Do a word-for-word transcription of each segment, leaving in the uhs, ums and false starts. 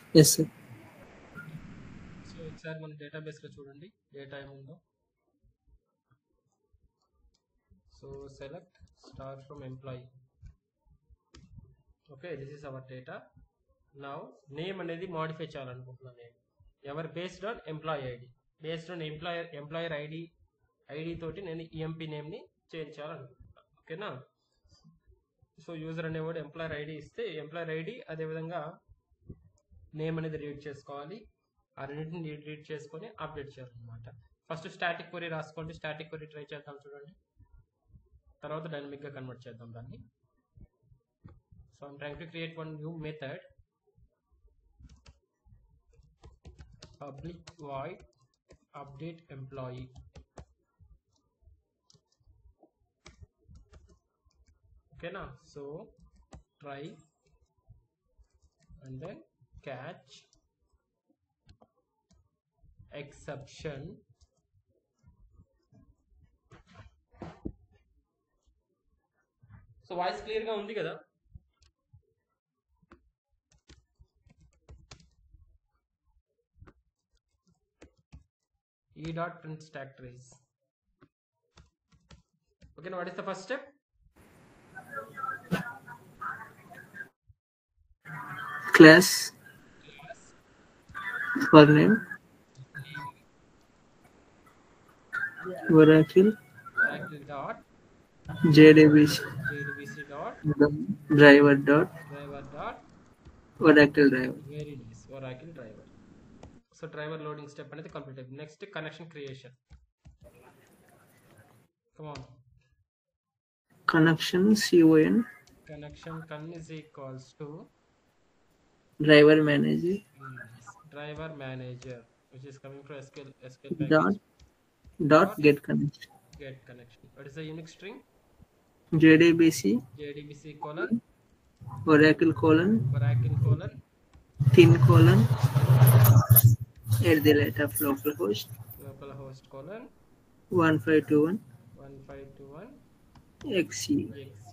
Yes, sir. So ఒకసారి మన డేటాబేస్లో చూడండి డేటా ఏముందో. So select star from employee. Okay, this is our data. Now name అనేది మాడిఫై చేయాలనుకుంటున్నాను నేను. ఎవరు based on employee ID, based on employer employer ID ID తోటి నేను ఈఎంపీ నేమ్ని చేంజ్ చేయాలనుకుంటున్నాను. ఓకేనా. సో యూజర్ అనేవాడు ఎంప్లాయర్ ఐడి ఇస్తే ఎంప్లాయర్ ఐడి అదేవిధంగా నేమ్ అనేది రీడ్ చేసుకోవాలి. ఆ రెండింటిని రీడ్ చేసుకొని అప్డేట్ చేయాలన్నమాట. ఫస్ట్ స్టాటిక్ క్వరీ రాసుకోండి. స్టాటిక్ క్వరీ ట్రై చేద్దాం చూడండి, తర్వాత డైనమిక్గా కన్వర్ట్ చేద్దాం దాన్ని. So I'm trying to create one new method, public void update employee. ఓకేనా. So try and then catch exception. So voice clear గా ఉంది కదా. e dot print stack trace. Okay, now what is the first step? Class for name Oracle Oracle dot JDBC jdbc dot driver dot driver dot Oracle driver. very nice, Oracle driver. So driver loading step అనేది complete అయిపోయింది. Next connection creation. Come on. Connection con connection con is equals to driver manager driver manager which is coming from SQL SQL package dot dot get connection get connection. What is the Unix string? JDBC jdbc colon Oracle colon Oracle colon thin colon at the rate of localhost localhost colon one five two one one five two one xc. xc.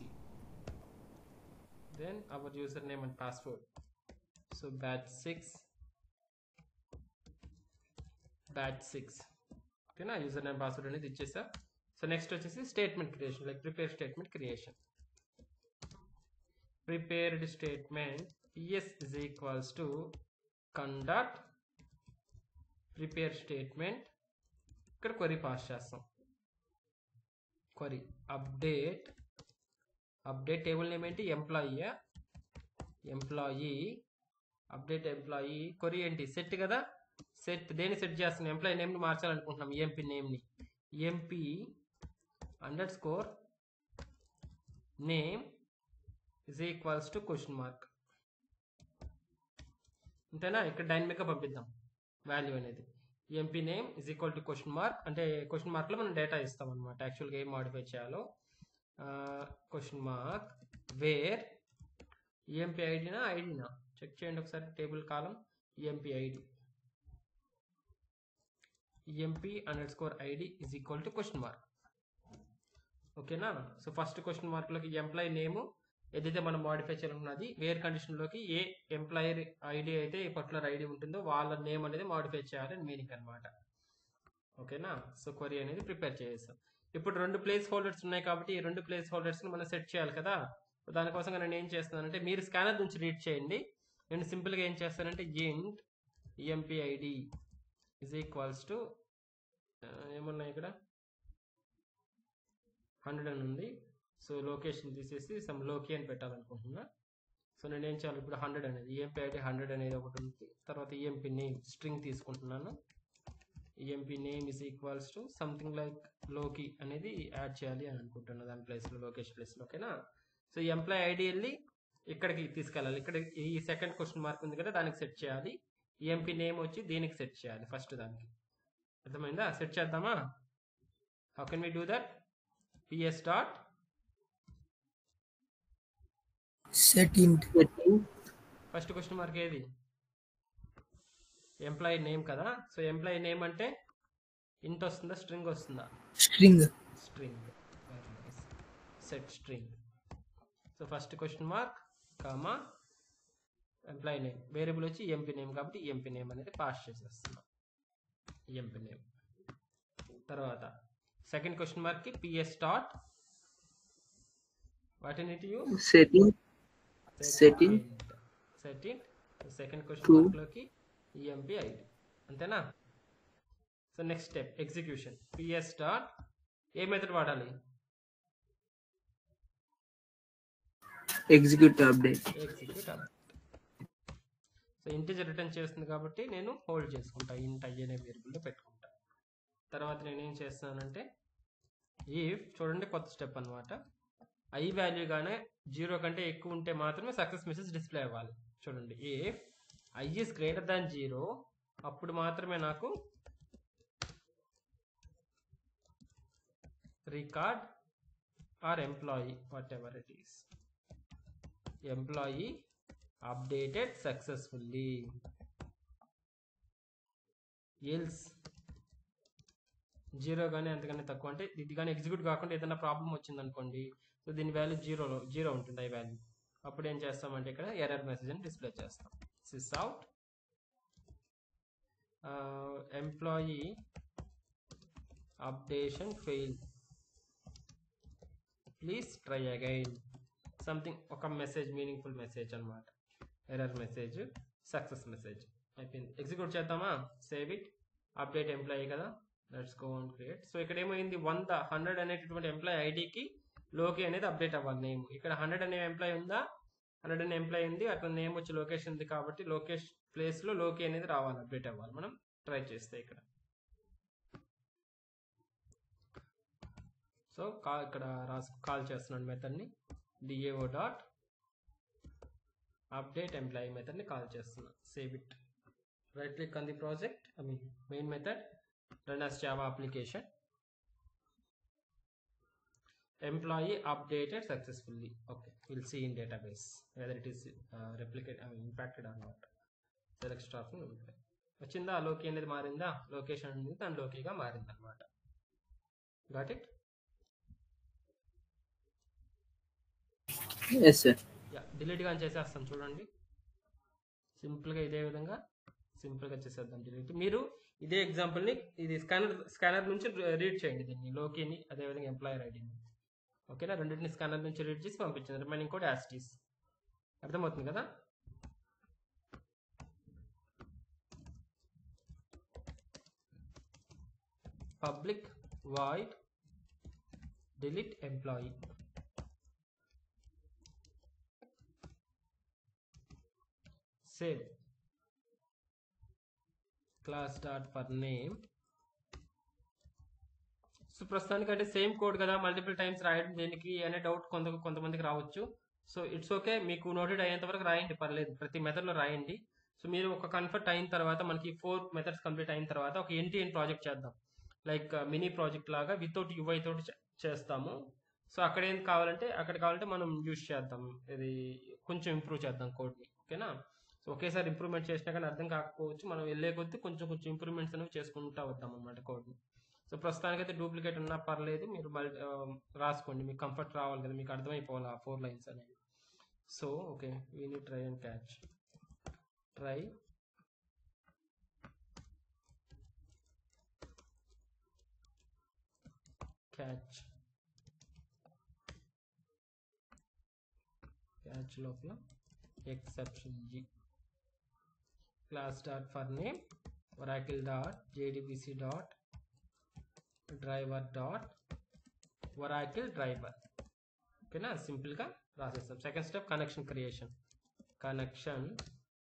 Then our username and password. So batch six batch six. Okay na, username password అనేది ఇచ్చేసా. So next వచ్చేసి statement creation, like prepare statement creation. Prepared statement ps is equals to conduct prepare statement. ఇక్కడ query pass చేస్తాం. Query update update table name ఏంటి? Employee. Employee update employee. Query ఏంటి? Set కదా. Set దేన్ని set చేస్తున్నాం? Employee నేమ్ని మార్చాలనుకుంటున్నాం, EMP నేమ్ని. EMP underscore name is equals to question mark. అంతేనా. ఇక్కడ డైనమిక్గా పంపిద్దాం వాల్యూ అనేది. EMP name is equal to question mark అంటే క్వశ్చన్ మార్క్లో మనం డేటా ఇస్తాం అనమాట. యాక్చువల్గా ఏం మాడిఫై చేయాలో క్వశ్చన్ మార్క్ వేర్ ఈఎంపీ ఐడినా ఐడినా చెక్ చేయండి ఒకసారి. Table column EMP ID EMP underscore ID is equal to question mark. ఓకేనా. సో ఫస్ట్ క్వశ్చన్ మార్క్లోకి ఎంప్లాయీ నేము ఏదైతే మనం మాడిఫై చేయాలన్నది, వేర్ కండిషన్లోకి ఏ ఎంప్లాయర్ ఐడి అయితే ఏ పర్టికులర్ ఐడి ఉంటుందో వాళ్ళ నేమ్ అనేది మాడిఫై చేయాలని మీనింగ్ అనమాట. ఓకేనా. సో క్వరీ అనేది ప్రిపేర్ చేసేస్తాం. ఇప్పుడు రెండు ప్లేస్ హోల్డర్స్ ఉన్నాయి కాబట్టి ఈ రెండు ప్లేస్ హోల్డర్స్ని మనం సెట్ చేయాలి కదా. దానికోసం నేను ఏం చేస్తానంటే, మీరు స్కానర్ నుంచి రీడ్ చేయండి, నేను సింపుల్గా ఏం చేస్తానంటే int EMP ID is equals to ఏమున్నాయి ఇక్కడ హండ్రెడ్ అని ఉంది. సో లొకేషన్ తీసేసి సమ్ లోకి అని పెట్టాలనుకుంటున్నా. సో నేను ఏం చేయాలి ఇప్పుడు, హండ్రెడ్ అనేది ఈఎంపీ ఐడి హండ్రెడ్ అనేది ఒకటి ఉంది. తర్వాత ఈఎంపీ నేమ్ స్ట్రింగ్ తీసుకుంటున్నాను. EMP name is equals to something like లోకి అనేది యాడ్ చేయాలి అని అనుకుంటున్నాను దాని ప్లేస్లో, లొకేషన్ ప్లేస్లో. ఓకేనా. సో ఈ ఎంప్లాయీ ఐడి వెళ్ళి ఇక్కడికి తీసుకెళ్ళాలి. ఇక్కడ ఈ సెకండ్ క్వశ్చన్ మార్క్ ఉంది కదా దానికి సెట్ చేయాలి. ఈఎంపీ నేమ్ వచ్చి దీనికి సెట్ చేయాలి ఫస్ట్ దానికి. అర్థమైందా? సెట్ చేద్దామా? How can we do that? PS dot set int. First question mark ఏది? ఎంప్లాయీ నేమ్ కదా. సో ఎంప్లాయీ నేమ్ అంటే ఇంట్ వస్తుందా స్ట్రింగ్ వస్తుందా? string. String. Set string. So first question mark comma employee name, variable వచ్చి EMP name కాబట్టి EMP name అనేది pass చేసేస్తున్నాం, EMP name. తర్వాత సెకండ్ క్వశ్చన్ మార్క్కి PS dot what in it you setting setting setting second question True. మార్క్లోకి EMP ID, అంతేనా? So next step execution. PS dot ఏ method వాడాలి? execute update. Execute update. So integer return చేస్తుంది కాబట్టి నేను hold చేసుకుంటా, ఇంట్ ఐ అనే వేరియబుల్లో పెట్టుకుంటా. తర్వాత నేను ఏం చేస్తానంటే ఇఫ్ చూడండి కొత్త స్టెప్ అనమాట, ఐ వాల్యూ గానే జీరో కంటే ఎక్కువ ఉంటే మాత్రమే సక్సెస్ మెసేజ్ డిస్ప్లే అవ్వాలి. చూడండి if I is greater than zero అప్పుడు మాత్రమే నాకు record or employee whatever it is employee updated successfully. Else zero కానీ అంతకన్నా తక్కువ అంటే ఇది కానీ ఎగ్జిక్యూట్ కాకుండా ఏదైనా ప్రాబ్లం వచ్చింది అనుకోండి, సో దీని వాల్యూ జీరోలో జీరో ఉంటుంది ఐ వాల్యూ. అప్పుడు ఏం చేస్తామంటే ఇక్కడ ఎర్రర్ మెసేజ్ అని డిస్ప్లే చేస్తాం. Sys out employee updation fail please try again something, ఒక మెసేజ్ మీనింగ్ఫుల్ మెసేజ్ అనమాట, ఎర్రర్ మెసేజ్ సక్సెస్ మెసేజ్ అయిపోయింది. ఎగ్జిక్యూట్ చేద్దామా? సేవ్ ఇట్, అప్డేట్ ఎంప్లాయీ కదా, let's go on create. So ఇక్కడ ఏమైంది, వంద హండ్రెడ్ అనేటటువంటి ఎంప్లాయీ ఐడికి లోకి అనేది అప్డేట్ అవ్వాలి నేమ్. ఇక్కడ హండ్రెడ్ అనే ఎంప్లాయీ ఉందా, హండ్రెడ్ అనే ఎంప్లాయీ ఉంది, అట్లా నేమ్ వచ్చి లొకేషన్ ఉంది కాబట్టి లొకేషన్ ప్లేస్లో లోకి అనేది రావాలి, అప్డేట్ అవ్వాలి. మనం ట్రై చేస్తే ఇక్కడ సో కా ఇక్కడ రాసు కాల్ చేస్తున్నాను మెథడ్ని డిఏఓ డాట్ అప్డేట్ ఎంప్లాయీ మెథడ్ని కాల్ చేస్తున్నా. Save it, right click on the project, I mean main method, run as Java application, employee updated successfully. Okay, we'll see in database whether it is uh, replicated, I mean impacted or not. Select star from employee. వచ్చిందా, లోకి అనేది మారిందా, location అనేది దాని లోకిగా మారింది అనమాట. Got it? Yes sir. Yeah, delete గా చేసేస్తాం చూడండి, సింపుల్ గా ఇదే విధంగా సింపుల్ గా చేసేద్దాం డిలీట్. మీరు ఇదే ఎగ్జాంపుల్ ని ఇది స్కానర్ స్కానర్ నుంచి రీడ్ చేయండి, దీన్ని లోకిని అదేవిధంగా ఎంప్లాయర్ ఐడిని. ఓకేనా, రెండింటిని స్కానర్ నుంచి రీడ్ చేసి పంపించండి, రిమైనింగ్ కూడా యాజ్ ఇట్ ఈస్. అర్థమవుతుంది కదా? Public void delete employee, save class dot for name. So ప్రస్తుతానికి అంటే సేమ్ కోడ్ కదా, మల్టిపుల్ టైమ్స్ రాయడం దేనికి అనే డౌట్ కొంత కొంతమందికి రావచ్చు. సో ఇట్స్ ఓకే, మీకు నోటెడ్ అయ్యేంత వరకు రాయండి, పర్లేదు, ప్రతి మెథడ్లో రాయండి. సో మీరు ఒక కన్ఫర్ట్ అయిన తర్వాత మనకి ఫోర్ మెథడ్స్ కంప్లీట్ అయిన తర్వాత ఒక ఎంటీ ఎండ్ ప్రాజెక్ట్ చేద్దాం, లైక్ మినీ ప్రాజెక్ట్ లాగా వితౌట్ యూఐ తోటి చేస్తాము. సో అక్కడ ఏం కావాలంటే అక్కడ కావాలంటే మనం యూజ్ చేద్దాం, ఇది కొంచెం ఇంప్రూవ్ చేద్దాం కోడ్ని. ఓకేనా, సో ఒకేసారి ఇంప్రూవ్మెంట్ చేసినా కానీ అర్థం కాకపోవచ్చు, మనం వెళ్ళే కొద్దీ కొంచెం కొంచెం ఇంప్రూవ్మెంట్స్ అనేవి చేసుకుంటూ వద్దాం అన్నమాట కోడ్ని. సో ప్రస్తుతానికైతే డూప్లికేట్ ఉన్నా పర్లేదు, మీరు రాసుకోండి, మీకు కంఫర్ట్ రావాలి కదా, మీకు అర్థమైపోవాలి ఆ ఫోర్ లైన్స్ అనేవి. So okay, we need try and catch, try catch catch లోపల ఎక్సెప్షన్ జీ, class dot for name oracle dot JDBC dot driver dot oracle driver. ఓకేనా, సింపుల్గా రాసేస్తాం. Second step connection creation, connection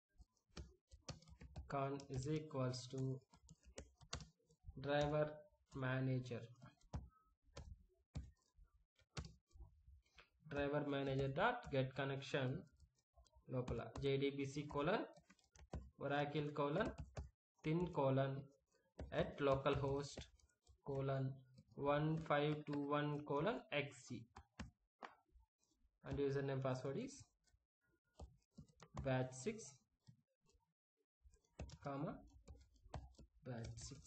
con is equals to driver manager, driver manager dot get connection లోపల JDBC colon oracle colon tin colon at localhost colon one five two one colon xc and username password is batch six comma batch six.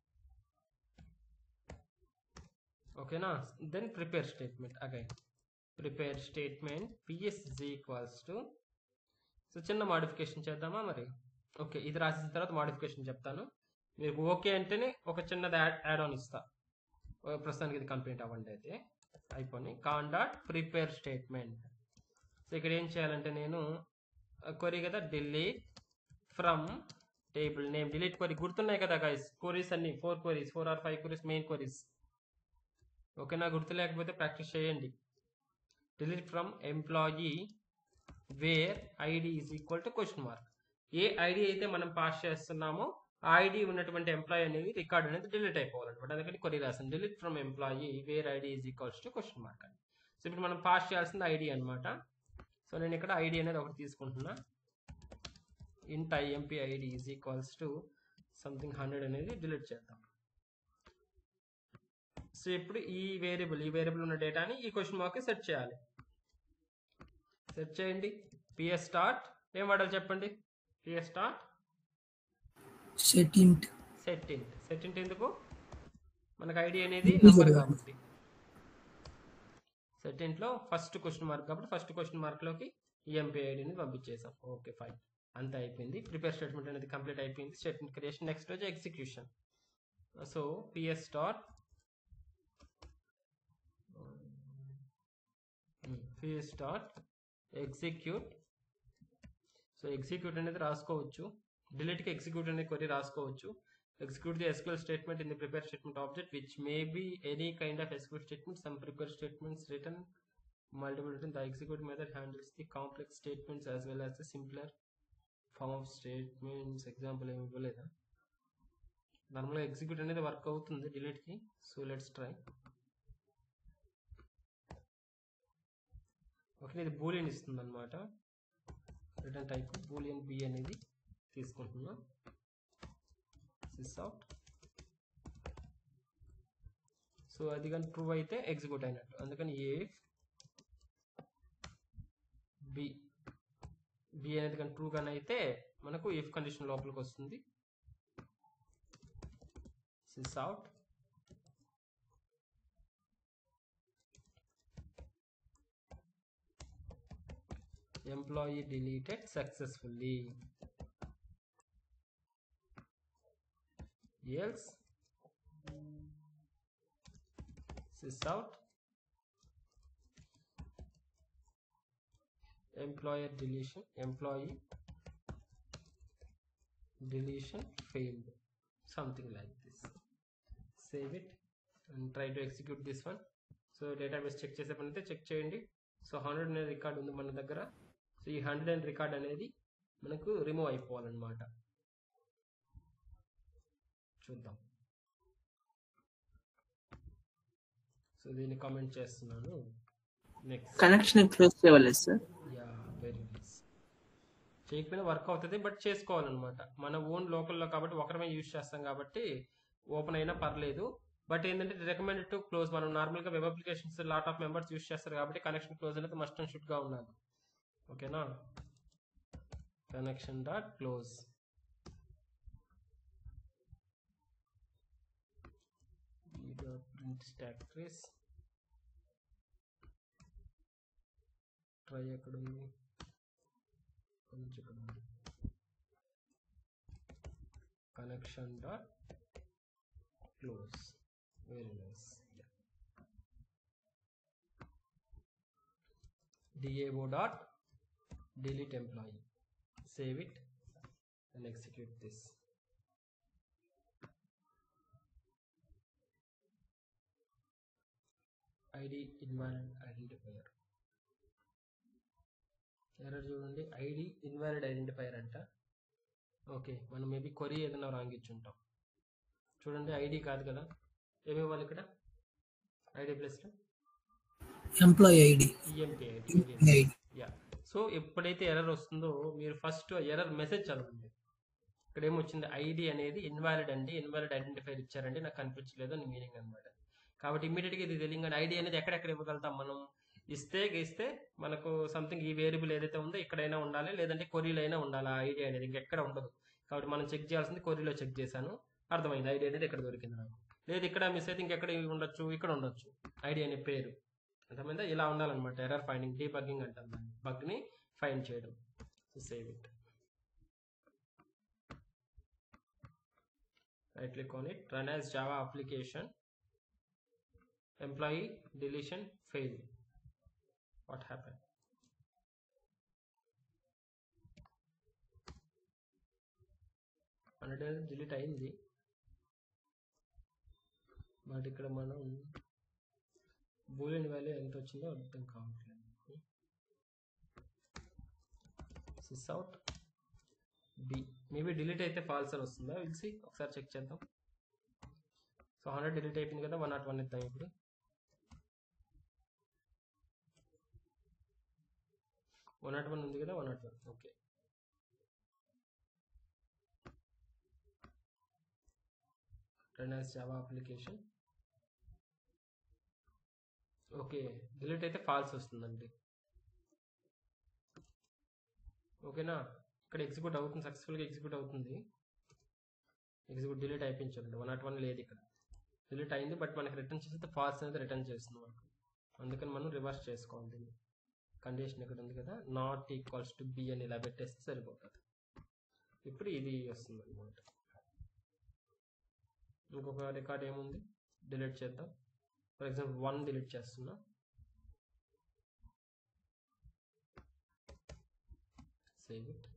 Okay na, then prepare statement again, prepare statement PS is equals to, so చిన్న modification చేద్దామా మరి. Okay, ఇది రాసిన తర్వాత modification చెప్తాను. మీకు okay అంటేనే ఒక చిన్నది యాడ్ యాడ్ ఆన్ ఇస్తా. ప్రస్తుతానికి ఇది కంప్లీట్ అవ్వండి. అయితే అయిపోయి con dot prepare statement. So ఇక్కడ ఏం చేయాలంటే నేను క్వరీ కదా, delete from table name. Delete query గుర్తున్నాయి కదా గైస్, క్వరీస్ అన్ని four queries four or five queries main queries. ఓకేనా, గుర్తు లేకపోతే ప్రాక్టీస్ చేయండి. Delete from employee where ID is equal to question mark. ఏ ఐడి అయితే మనం పాస్ చేస్తున్నామో ఆ ఐడి ఉన్నటువంటి ఎంప్లాయీ అనేది రికార్డ్ అనేది డిలీట్ అయిపోవాలన్నమాట. అందుకని కొరీ రాసాను, delete from employee where ID is equals to question mark అని. సో ఇప్పుడు మనం పాస్ చేయాల్సింది ఐడి అనమాట. సో నేను ఇక్కడ ఐడి అనేది ఒకటి తీసుకుంటున్నా. Int IMP ID is equals to something hundred అనేది డిలీట్ చేద్దాం. సో ఇప్పుడు ఈ వేరియబుల్ ఈ వేరియబుల్ ఉన్న డేటాని ఈ క్వశ్చన్ మార్క్ సెట్ చేయాలి. సెట్ చేయండి. పిఎస్ స్టార్ట్ ఏం వాడాలి చెప్పండి. పిఎస్ స్టార్ట్ సెట్టింట్ సెట్టింట్ సెట్టింట్ ఎందుకు, మనకు ఐడి అనేది నెంబర్ కాబట్టి. సెట్టింట్లో ఫస్ట్ క్వశ్చన్ మార్క్ కాబట్టి ఫస్ట్ క్వశ్చన్ మార్క్లోకి ఈఎంపీ ఐడిని పంపించేసాం. ఓకే ఫైన్, అంతా అయిపోయింది. ప్రిపేర్ స్టేట్మెంట్ అనేది కంప్లీట్ అయిపోయింది. Statement creation. నెక్స్ట్ వచ్చి execution. So PS start PS start execute. So execute అనేది రాసుకోవచ్చు. డిలీట్కి ఎగ్జిక్యూట్ అనే క్వరీ రాసుకోవచ్చు. Execute the SQL statement in the prepare statement object which may be any kind of SQL statement. Some prepare statements return multiple return. The execute method handles the complex statements as well as the simpler form of statements. Example ఏమి ఇవ్వలేదా? నార్మల్గా execute అనేది work అవుతుంది డిలీట్కి. So let's try. Okay, ఇది boolean ఇస్తుంది అనమాట. Return type Boolean B అనేది తీసుకుంటున్నా. Sys out. సో అది కానీ ట్రూ అయితే ఎగ్జిక్యూట్ అయినట్టు. అందుకని ఏ బి బి అనేది కానీ ట్రూ కానీ అయితే మనకు ఇఫ్ కండిషన్ లోపలికి వస్తుంది. Sys out. Employee deleted successfully. Else sys out. Employer deletion. Employee deletion failed. Something like this. Save it and try to execute this one. So database check చేసే పని అయితే చెక్ చేయండి. So hundred అనే record ఉంది మన దగ్గర. So ఈ hundred and record అనేది మనకు రిమూవ్ అయిపోవాలన్నమాట. చూద్దాం. సో దీన్ని కామెంట్ చేస్తున్నాను. నెక్స్ట్ కనెక్షన్ క్లోజ్ చేయాలి సార్. Yeah very nice. చేయకపోయినా వర్క్ అవుతుంది, బట్ చేసుకోవాలన్నమాట. మన ఓన్ లోకల్లో కాబట్టి ఒకరమే యూజ్ చేస్తాం కాబట్టి ఓపెన్ అయినా పర్లేదు. బట్ ఏంటంటే రికమెండెడ్ టు క్లోజ్. మనం నార్మల్గా web applications lot of members use చేస్తారు కాబట్టి కనెక్షన్ క్లోజ్ అనేది మస్ట్ అండ్ షుడ్ గా ఉండాలి. ఓకేనా, connection dot close. Print stack trace. Try ఎక్కడ ఉంది, కొంచెం connection dot close. Very nice. Yeah. Dabo dot delete employee. Save it and execute this. I D invalid identifier. Error చూడండి, I D invalid identifier అంట. Okay, మనం maybe query ఏదైనా wrong ఇచ్చి ఉంటాం. చూడండి, ఐడి కాదు కదా, ఏమి ఇవ్వాలి ఇక్కడ? ID plus employee ID, EMP ID. ID. Yeah. So ఎప్పుడైతే ఎర్రర్ వస్తుందో మీరు ఫస్ట్ ఎర్రర్ మెసేజ్ చదవండి. ఇక్కడ ఏమొచ్చింది, ఐడి అనేది ఇన్వాలిడ్ అండి, ఇన్వాలిడ్ ఐడెంటిఫైర్ ఇచ్చారండి, నాకు కనిపించలేదు అని మీనింగ్ అనమాట. కాబట్టి ఇమీడియట్గా ఇది తెలియగానే ఐడి అనేది ఎక్కడెక్కడ ఇవ్వగలుగుతాం మనం, ఇస్తే ఇస్తే మనకు సంథింగ్ ఈ వేరియబుల్ ఏదైతే ఉందో ఇక్కడైనా ఉండాలి, లేదంటే కొరీలో అయినా ఉండాలి ఆ ఐడి అనేది, ఇంకెక్కడ ఉండదు. కాబట్టి మనం చెక్ చేయాల్సింది కొరీలో చెక్ చేశాను, అర్థమైంది ఐడి అనేది ఎక్కడ దొరికింది నాకు. లేదు ఇక్కడ మిస్ అయితే ఇంకెక్కడ ఉండొచ్చు, ఇక్కడ ఉండొచ్చు ఐడి అనే పేరు. అర్థమైందా? ఇలా ఉండాలన్నమాట ఎర్రర్ ఫైండింగ్, డీబగ్గింగ్ అంటాం దాన్ని, బగ్ని ఫైండ్ చేయడం. Save it, right click on it, run as Java application, employee deletion fail. What happen? Hundred delete అయింది, బట్ ఇక్కడ మనం బూలియన్ వాల్యూ ఎంత వచ్చిందో అర్థం కావట్లేదు. Sys out B, maybe delete అయితే ఫాల్స్ అని వస్తుందా, విల్సి ఒకసారి చెక్ చేద్దాం. సో హండ్రెడ్ డిలీట్ అయిపోయింది కదా, వన్ నాట్ వన్ ఇద్దాం ఇప్పుడు. వన్ నాట్ వన్ ఉంది కదా, one not one okay. Run as Java application, okay delete అయితే ఫాల్స్ వస్తుందండి. ఓకేనా, ఇక్కడ ఎగ్జిక్యూట్ అవుతుంది, సక్సెస్ఫుల్గా ఎగ్జిక్యూట్ అవుతుంది. ఎగ్జిక్యూట్ డిలీట్ అయిపోయించండి, వన్ నాట్ వన్ లేదు ఇక్కడ, డిలీట్ అయింది బట్ మనకి రిటర్న్ చేస్తే ఫాల్స్ అనేది రిటర్న్ చేస్తుంది మనకు. అందుకని మనం రివర్స్ చేసుకోవాలి దీన్ని. కండిషన్ ఇక్కడ ఉంది కదా, నాట్ ఈక్వల్స్ టు బి అని ఇలా పెట్టేస్తే సరిపోతుంది. ఇప్పుడు ఇది వస్తుంది అనమాట. ఇంకొక రికార్డ్ ఏముంది, డిలీట్ చేద్దాం. ఫర్ ఎగ్జాంపుల్ వన్ డిలీట్ చేస్తున్నా, సేవ్ ఇట్.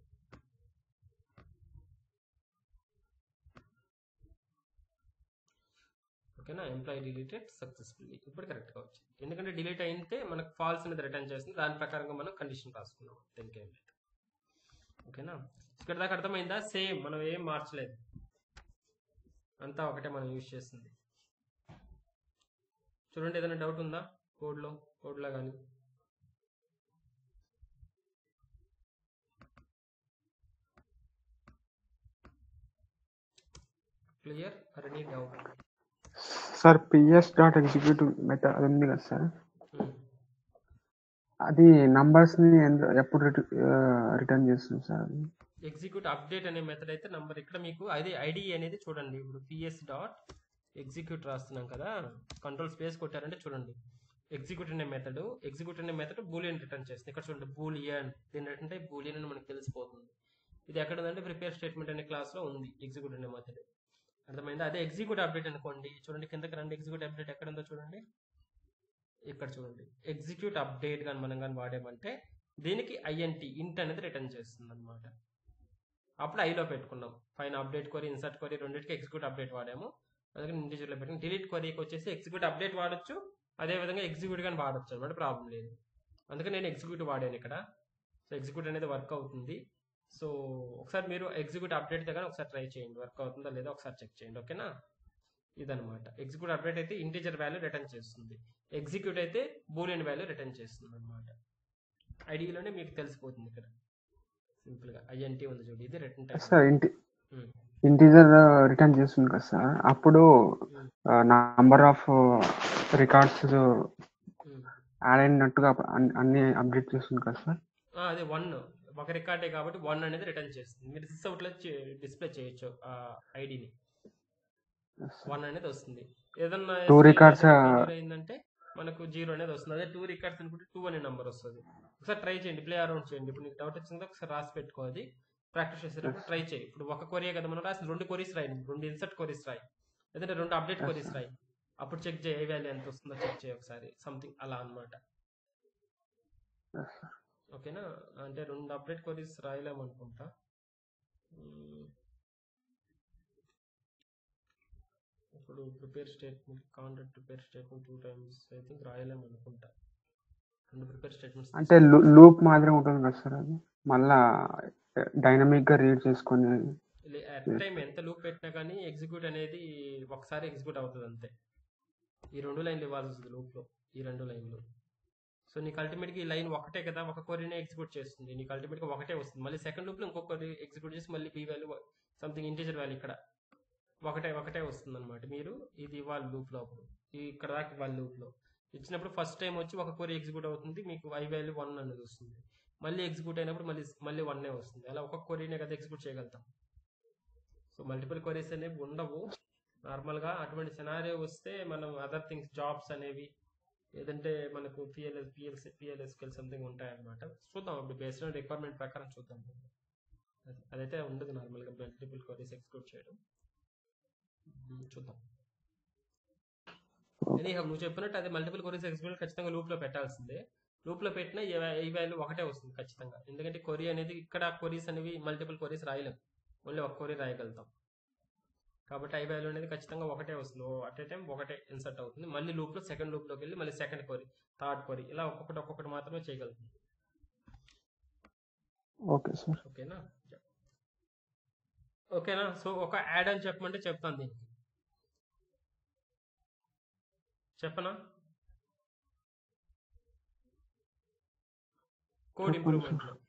ఓకేనా, ఎంప్లాయీ డిలీటెడ్ సక్సెస్ఫుల్లీ. ఇప్పుడు కరెక్ట్గా వచ్చింది, ఎందుకంటే డిలీట్ అయితే మనకు ఫాల్స్ అనేది రిటర్న్ చేస్తుంది, దాని ప్రకారంగా మనం కండిషన్ రాసుకున్నాం, దీనికి ఏం లేదు. ఓకేనా, ఇక్కడ దాకా అర్థమైందా? సేమ్, మనం ఏం మార్చలేదు, అంతా ఒకటే మనం యూజ్ చేస్తుంది. చూడండి, ఏదైనా డౌట్ ఉందా కోడ్లో, కోడ్లో కానీ? Clear or any doubt? Sir PS dot executive method అది ఉంది కదా సార్, అది నంబర్స్ ని ఎప్పుడు రిటర్న్ చేస్తుంది సార్? ఎగ్జిక్యూట్ అప్డేట్ అనే మెథడ్ అయితే నంబర్, ఇక్కడ మీకు అదే ఐడి అనేది చూడండి. ఇప్పుడు పిఎస్ డాట్ ఎగ్జిక్యూట్ రాస్తున్నాం కదా, కంట్రోల్ స్పేస్ కొట్టారంటే చూడండి, ఎగ్జిక్యూట్ అనే మెథడ్, ఎగ్జిక్యూట్ అనే మెథడ్ బూలియన్ రిటర్న్ చేస్తుంది. ఇక్కడ చూడండి బూలియన్, దీని అంటే బూలియన్ అని మనకు తెలిసిపోతుంది. ఇది ఎక్కడ ఉందంటే ప్రిపేర్ స్టేట్మెంట్ అనే క్లాస్ లో ఉంది ఎగ్జిక్యూట్ అనే మెథడ్. అర్థమైందా? అదే ఎగ్జిక్యూట్ అప్డేట్ అనుకోండి, చూడండి కిందకి రండి, ఎగ్జిక్యూట్ అప్డేట్ ఎక్కడ ఉందో చూడండి, ఇక్కడ చూడండి. ఎగ్జిక్యూట్ అప్డేట్ కానీ మనం కానీ వాడేమంటే దీనికి ఐఎన్టీ ఇంట్ అనేది రిటర్న్ చేస్తుంది అనమాట. అప్పుడు ఐలో పెట్టుకున్నాం, పైన అప్డేట్ క్వరీ, ఇన్సర్ట్ క్వరీ రెండింటికి ఎగ్జిక్యూట్ అప్డేట్ వాడాము, అందుకని ఇంటిజర్లో పెట్టుకుని. డిలీట్ క్వరీకి వచ్చేసి ఎగ్జిక్యూట్ అప్డేట్ వాడచ్చు, అదేవిధంగా ఎగ్జిక్యూట్ కానీ వాడచ్చు అనమాట, ప్రాబ్లం లేదు. అందుకని నేను ఎగ్జిక్యూట్ వాడాను ఇక్కడ. సో ఎగ్జిక్యూట్ అనేది వర్క్ అవుతుంది. సో ఒకసారి మీరు ఎగ్జిక్యూట్ అప్డేట్ దగ్గర ఒకసారి ట్రై చేయండి, వర్క్ అవుతుందా లేదా ఒకసారి చెక్ చేయండి. ఓకేనా, ఇదనమాట. ఎగ్జిక్యూట్ అప్డేట్ అయితే ఇంటిజర్ వాల్యూ రిటర్న్ చేస్తుంది, ఎగ్జిక్యూట్ అయితే బూలియన్ వాల్యూ రిటర్న్ చేస్తుంది అనమాట. ఐడిలోనే మీకు తెలిసిపోతుంది ఇక్కడ సింపుల్ గా ఐఎన్టీ ఉంది చూడండి, ఇది రిటర్న్ టైప్ సార్. ఇంటి ఇంటిజర్ రిటర్న్ చేస్తుంది కదా సార్, అప్పుడు నంబర్ ఆఫ్ రికార్డ్స్ యాడ్ అయినట్టుగా అన్ని అప్డేట్ చేస్తుంది కదా సార్. అదే వన్ ఒక రికార్డే కాబట్టి వన్ అనేది రిటర్న్ చేస్తుంది. మీరు సిస్ అవుట్ లో డిస్ప్లే చేయొచ్చు ఆ ఐడిని, వన్ అనేది వస్తుంది. ఏదన్నా టూ రికార్డ్స్ అయిందంటే మనకు జీరో అనేది వస్తుంది. అదే టూ రికార్డ్స్ అనుకుంటే టూ అనే నెంబర్ వస్తుంది. ఒకసారి ట్రై చేయండి, ప్లే అరౌండ్ చేయండి. ఇప్పుడు నీకు డౌట్ వచ్చిందో ఒకసారి రాసి పెట్టుకోవాలి, ప్రాక్టీస్ చేసేటప్పుడు ట్రై చేయి. ఇప్పుడు ఒక కొరియే కదా మనం రాసి, రెండు కొరీస్ రాయి, రెండు ఇన్సర్ట్ కొరీస్ రాయి, లేదంటే రెండు అప్డేట్ కొరీస్ రాయి. అప్పుడు చెక్ చేయి ఏ వాల్యూ ఎంత వస్తుందో చెక్ చేయి ఒకసారి, సంథింగ్ అలా అనమాట. ఓకేనా, అంటే రెండు అప్డేట్ కొరీస్ రాయలేము అనుకుంటా. ఇప్పుడు prepare statement, contract prepare statement two times I think రాయలేము అనుకుంటా. రెండు ప్రిపేర్ స్టేట్మెంట్స్ అంటే లూప్ మాదిరి ఉంటుంది కదా సార్, అది మళ్ళా డైనమిక్ గా రీడ్ చేసుకొని ఎట్ టైం ఎంత లూప్ పెట్టినా కానీ ఎగ్జిక్యూట్ అనేది ఒకసారి ఎగ్జిక్యూట్ అవుతుంది అంతే. ఈ రెండు లైన్లు ఇవ్వాల్సి వస్తుంది లూప్ లో, ఈ రెండు లైన్లు. సో నీకు అల్టిమేట్ గా ఈ లైన్ ఒకటే కదా, ఒక కొరీనే ఎగ్జిక్యూట్ చేస్తుంది, నీకు అల్టిమేట్ గా ఒకటే వస్తుంది. మళ్ళీ సెకండ్ లూప్ లో ఇంకొక కొరీ ఎగ్జిక్యూట్ చేసి మళ్ళీ B value something integer value ఇక్కడ ఒకటే ఒకటే వస్తుంది అనమాట. మీరు ఇది ఇవ్వాలి లూప్ లో, అప్పుడు ఇక్కడ దాకా ఇవ్వాలి లూప్ లో ఇచ్చినప్పుడు ఫస్ట్ టైం వచ్చి ఒక కొరీ ఎగ్జిక్యూట్ అవుతుంది, మీకు ఐ వాల్యూ వన్ అనేది వస్తుంది. మళ్ళీ ఎగ్జిక్యూట్ అయినప్పుడు మళ్ళీ మళ్ళీ వన్నే వస్తుంది. అలా ఒక కొరీనే కదా ఎగ్జిక్యూట్ చేయగలుగుతాం. సో మల్టిపుల్ కొరీస్ అనేవి ఉండవు నార్మల్గా. అటువంటి సినారియో వస్తే మనం అదర్ థింగ్స్ జాబ్స్ అనేవి ఏదంటే మనకు పిఎల్ఎస్ పిఎల్సి పిఎల్ఎస్క్యూఎల్ సంథింగ్ ఉంటాయన్నమాట. చూద్దాం అప్పుడు బేస్డ్ ఆన్ రిక్వైర్మెంట్ ప్రకారం చూద్దాం. అది అదైతే ఉండదు నార్మల్గా మల్టిపుల్ క్వరీస్ ఎగ్జిక్యూట్ చేయడం. ఉమ్, చూద్దాం. ఎనీహౌ నువ్వు చెప్పినట్టు అది మల్టిపుల్ క్వరీస్ ఎగ్జిక్యూట్ ఖచ్చితంగా లూప్లో పెట్టాల్సిందే. లూప్లో పెట్టినా ఈ వాల్యూ ఒకటే వస్తుంది ఖచ్చితంగా. ఎందుకంటే క్వరీ అనేది ఇక్కడ క్వరీస్ అనేవి మల్టిపుల్ క్వరీస్ రాయలేం, ఓన్లీ ఒక క్వరీ రాయగలుగుతాం. కాబట్టి ఐ వాల్యూ అనేది ఖచ్చితంగా ఒకటే వస్తుంది. అట్ ఏ టైం ఒకటే ఇన్సర్ట్ అవుతుంది. మళ్ళీ లూప్లో సెకండ్ లూప్లోకి వెళ్ళి మళ్ళీ సెకండ్ క్వరీ, థర్డ్ క్వరీ, ఇలా ఒక్కొక్కటి ఒక్కొక్కటి మాత్రమే చేయగలుగుతుంది. Okay sir. ఓకేనా ఓకేనా సో ఒక యాడ్ అని చెప్పమంటే చెప్తాను. దీనికి చెప్పనా? కోడ్ ఇంప్రూవ్మెంట్ లో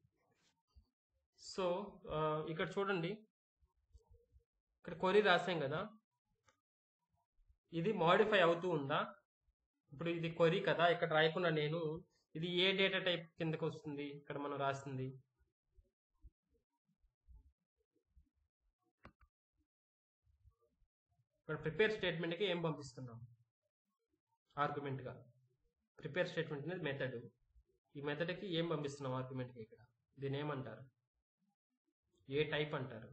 సో ఇక్కడ చూడండి, ఇక్కడ క్వరీ రాసాం కదా, ఇది మాడిఫై అవుతూ ఉందా? ఇప్పుడు ఇది క్వరీ కదా, ఇక్కడ రాయకుండా నేను ఇది ఏ డేటా టైప్ కిందకి వస్తుంది? ఇక్కడ మనం రాసింది ఇక్కడ ప్రిపేర్ స్టేట్మెంట్కి ఏం పంపిస్తున్నాం? ఆర్గ్యుమెంట్గా ప్రిపేర్ స్టేట్మెంట్ అనేది మెథడ్. ఈ మెథడ్కి ఏం పంపిస్తున్నాం ఆర్గ్యుమెంట్కి? ఇక్కడ దీని ఏమంటారు? ఏ టైప్ అంటారు?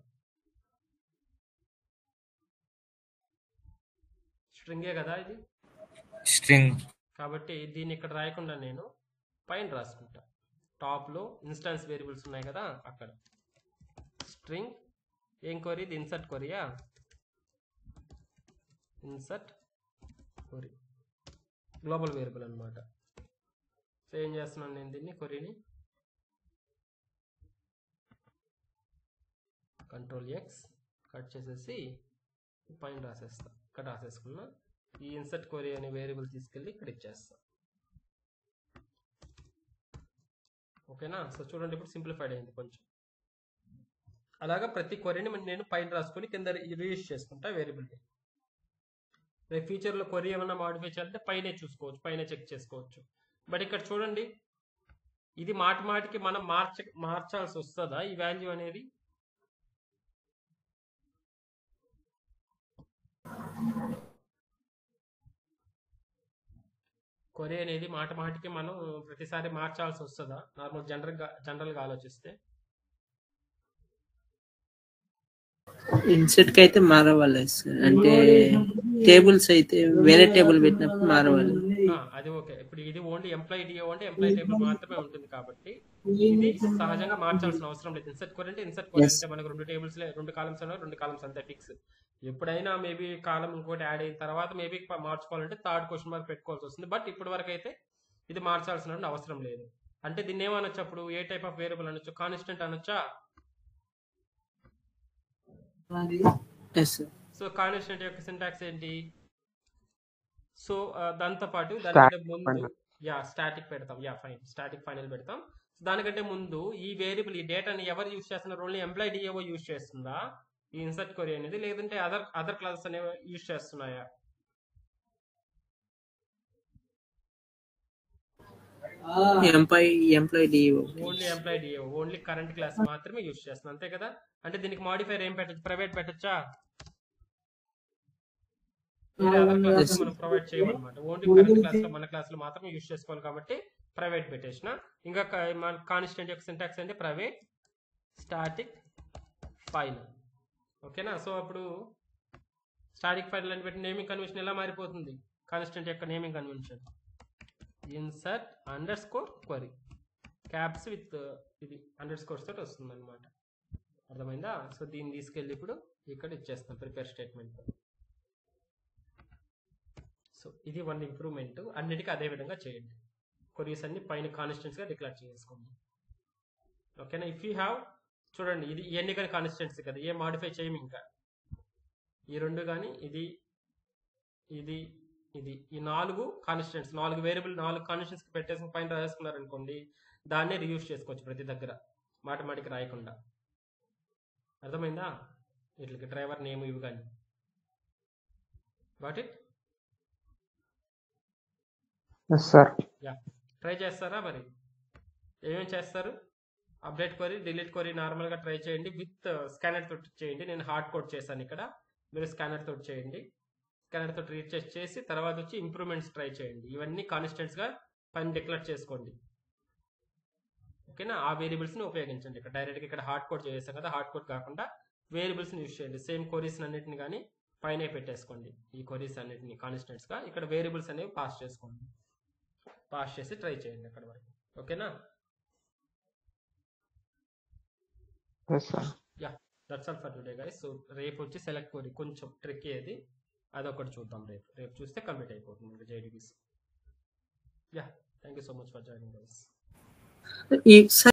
స్ట్రింగే కదా ఇది, స్ట్రింగ్. కాబట్టి దీన్ని ఇక్కడ రాయకుండా నేను పైన రాసుకుంటా. టాప్లో ఇన్స్టాన్స్ వేరియబుల్స్ ఉన్నాయి కదా, అక్కడ స్ట్రింగ్ ఏం క్వరీ? ఇది ఇన్సర్ట్ క్వరీయా? ఇన్సర్ట్ క్వరీ గ్లోబల్ వేరియబుల్ అనమాట. సో ఏం చేస్తున్నాను నేను దీన్ని, క్వరీని కంట్రోల్ ఎక్స్ కట్ చేసేసి పైన రాసేస్తా. ఇక్కడ రాసేసుకున్నా. ఈ ఇన్సర్ట్ క్వరీ అనే వేరియబుల్ తీసుకెళ్ళి ఇక్కడ ఇచ్చేస్తా. ఓకేనా? సో చూడండి ఇప్పుడు సింప్లిఫైడ్ అయింది కొంచెం. అలాగా ప్రతి క్వరీని నేను పైన రాసుకొని కింద రీయూజ్ చేసుకుంటా వేరియబుల్ని. రేపు ఫ్యూచర్లో క్వరీ ఏమన్నా మాడిఫై చేయాలంటే పైనే చూసుకోవచ్చు, పైన చెక్ చేసుకోవచ్చు. బట్ ఇక్కడ చూడండి, ఇది మాటి మాటికి మనం మార్చ మార్చాల్సి వస్తుందా ఈ వాల్యూ అనేది? క్వరీ అనేది మాట మాటికి మనం ప్రతిసారి మార్చాల్సి వస్తుందా నార్మల్ జనరల్గా జనరల్గా ఆలోచిస్తే? ఇన్సెట్ కి అయితే మారవాలి సార్. అంటే టేబుల్స్ అయితే వేరే టేబుల్ పెట్టినప్పుడు మారవాలి. ఆ, అది ఓకే. ఇప్పుడు ఇది ఓన్లీ ఎంప్లాయీ డిఓ అంటే ఎంప్లాయీ టేబుల్ మాత్రమే ఉంటుంది కాబట్టి ఇది సహజంగా మార్చాల్సిన అవసరం లేదు. ఇన్సర్ట్ క్వరీ అంటే ఇన్సర్ట్ క్వరీ అంటే మనకు రెండు టేబుల్స్ రెండు కాలమ్స్ అన్నా రెండు కాలమ్స్ అంతే ఫిక్స్. ఎప్పుడైనా మేబీ కాలం ఇంకోటి యాడ్ అయిన తర్వాత మేబీ మార్చుకోవాలంటే థర్డ్ క్వశ్చన్ మార్క్ పెట్టుకోవాల్సి వస్తుంది. బట్ ఇప్పటి వరకు అయితే ఇది మార్చాల్సిన అవసరం లేదు. అంటే దీన్ని ఏమనొచ్చు? అప్పుడు ఏ టైప్ ఆఫ్ వేరియబుల్ అనొచ్చు? కాన్స్టెంట్ అనొచ్చా? సో కాన్స్టెంట్ యొక్క సింటాక్స్ ఏంటి? సో దాంతో పాటు దానికంటే ముందు యా స్టాటిక్ పెడతాం. యా ఫైన్, స్టాటిక్ ఫైనల్ పెడతాం. దానికంటే ముందు ఈ వేరియబుల్ ఈ డేటాని ఎవరు యూజ్ చేస్తున్నారు? ఓన్లీ ఎంప్లాయీ డిఏఓ యూజ్ చేస్తుందా ఈ ఇన్సర్ట్ క్వరీ అనేది, లేదంటే అదర్ అదర్ క్లాసెస్ అనేవి యూజ్ చేస్తున్నాయా? Employee employee DO only employee DAO, only current class మాత్రమే యూజ్ చేస్తుంది, అంతే కదా? అంటే దీనికి మాడిఫైర్ ఏం పెట్టచ్చు? ప్రైవేట్ పెట్టచ్చా? అదర్ క్లాసెస్ మనం ప్రొవైడ్ చేయమన్నమాట. ఓన్లీ కరెంట్ క్లాస్ లో మన క్లాస్ లో మాత్రం యూజ్ చేసుకోవాలి కాబట్టి ప్రైవేట్ పెట్టేసిన. ఇంకా మన కాన్స్టెంట్ యొక్క సింటాక్స్ అంటే ప్రైవేట్ స్టాటిక్ ఫైనల్. ఓకేనా? సో అప్పుడు స్టాటిక్ ఫైనల్ అని పెట్టి నేమింగ్ కన్వెన్షన్ ఎలా మారిపోతుంది? కాన్స్టెంట్ యొక్క naming convention insert underscore query caps with ఇది అండర్ స్కోర్స్ తోటి వస్తుంది అనమాట. అర్థమైందా? సో దీన్ని తీసుకెళ్ళి ఇప్పుడు ఇక్కడ ఇచ్చేస్తాం ప్రిపేర్ స్టేట్మెంట్. సో ఇది వన్ ఇంప్రూవ్మెంట్. అన్నిటికీ అదే విధంగా చేయండి. క్వరీస్ అన్ని పైన కాన్స్టెంట్స్ గా డిక్లేర్ చేసుకోండి. ఓకేనా? ఇఫ్ యూ హ్యావ్ చూడండి, ఇది ఇవన్నీ కానీ కాన్స్టెంట్స్ కదా, ఏ మాడిఫై చేయము. ఇంకా ఈ రెండు కానీ ఇది ఇది ఇది ఈ నాలుగు కాన్స్టెంట్స్, నాలుగు వేరియబుల్ నాలుగు కాన్స్టెంట్స్ పెట్టేసి పైన రాసుకున్నారు అనుకోండి, దాన్నే రియూజ్ చేసుకోవచ్చు ప్రతి దగ్గర మాటమాటికి రాయకుండా. అర్థమైందా? వీటికి డ్రైవర్ నేమ్ ఇవి కానీ. Got it? యా, ట్రై చేస్తారా? మరి ఏమేమి చేస్తారు? అప్డేట్ క్వరీ, డిలీట్ క్వరీ నార్మల్గా ట్రై చేయండి. విత్ స్కానర్ తోటి చేయండి. నేను హార్డ్ కోడ్ చేశాను ఇక్కడ, మీరు స్కానర్ తోటి చేయండి. స్కానర్ తోటి రీచెక్ చేసి తర్వాత వచ్చి ఇంప్రూవ్మెంట్స్ ట్రై చేయండి. ఇవన్నీ కాన్స్టెంట్స్ గా పైన డిక్లేర్ చేసుకోండి. ఓకేనా, ఆ వేరియబుల్స్ ని ఉపయోగించండి. ఇక్కడ డైరెక్ట్ గా ఇక్కడ హార్డ్ కోడ్ చేసాం కదా, హార్డ్ కోడ్ కాకుండా వేరియబుల్స్ ని యూజ్ చేయండి. సేమ్ క్వరీస్ అన్నిటిని కానీ పైన పెట్టేసుకోండి. ఈ క్వరీస్ అన్నిటిని కాన్స్టెంట్స్ గా ఇక్కడ వేరియబుల్స్ అనేవి పాస్ చేసుకోండి. పాస్ చేసి ట్రై చేయండి అక్కడ వరకు. ఓకేనా, yeah that's all for today guys. So రేపు వచ్చి సెలెక్ట్ క్వరీ కొంచెం ట్రిక్ ఏది అదొకటి చూద్దాం. రేపు రేపు చూస్తే కంప్లీట్ అయిపోతుంది JDBC. Yeah thank you so much for joining guys. ఈ